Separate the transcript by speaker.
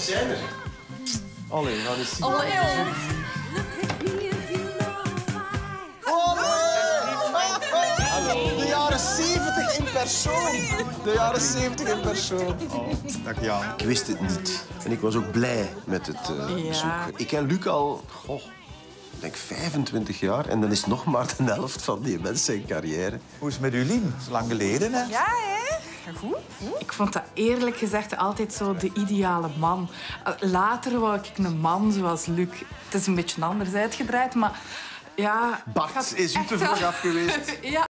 Speaker 1: zijn er. Allee, ga eens zien.
Speaker 2: Allee,
Speaker 1: De jaren 70 in persoon. De jaren 70 in persoon.
Speaker 3: Dag Jan.
Speaker 1: Ik wist het niet. En ik was ook blij met het bezoek. Ik ken Luc al, ik denk 25 jaar. En dan is nog maar de helft van die mensen zijn carrière.
Speaker 3: Hoe is het met u, Lien? Dat is lang geleden, hè?
Speaker 2: Ja, hè? Goed.
Speaker 4: Ik vond dat eerlijk gezegd altijd zo de ideale man. Later wou ik een man zoals Luc. Het is een beetje anders uitgedraaid, maar ja...
Speaker 1: Bart, is u te vroeg af geweest?
Speaker 4: Ja.